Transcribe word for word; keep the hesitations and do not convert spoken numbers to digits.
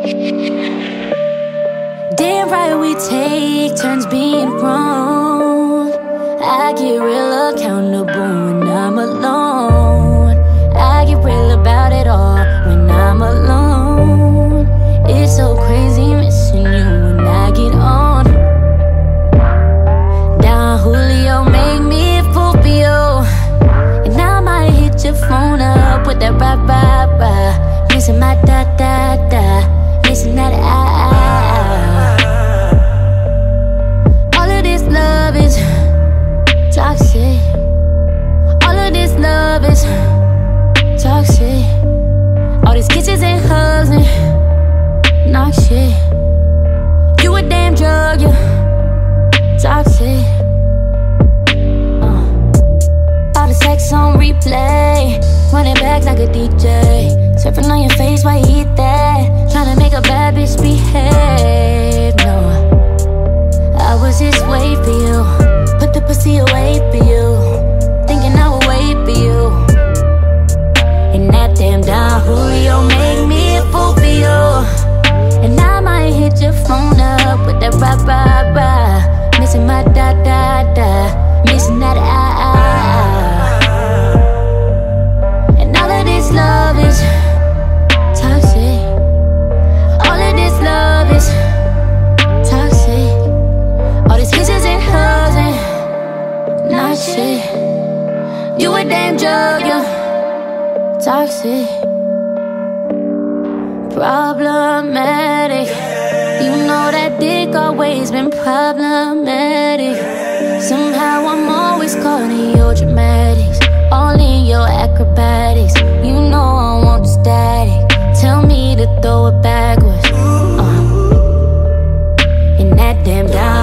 Damn right we take turns being wrong. I get real accountable when I'm alone. I get real about it all when I'm alone. It's so crazy missing you when I get on. Down Julio, make me a fool for you. And I might hit your phone up with that rah rah rah. Missing my da da da, missing that ah ah ah. All of this love is toxic. All of this love is toxic. All these kisses and hugs and knock shit. You a damn drug, you toxic. uh. All the sex on replay, running back like a D J. Surfing on your face while you eat that. Tryna make a bad bitch behave. No, I was just wait for you. Put the pussy away for you. Thinking I would wait for you. And that damn Don Julio make me a fool for you. And I might hit your phone up with that rah rah rah. Missing my da da da, missing that ah ah ah. And all of this love is toxic. All of this love is toxic. All these kisses and hugs and not shit. You a damn drug, you toxic. Problematic. You know that dick always been problematic. Somehow I'm always caught in your dramatics, all in your acrobatics. You know I want the static. Tell me to throw it backwards. uh. And that damn down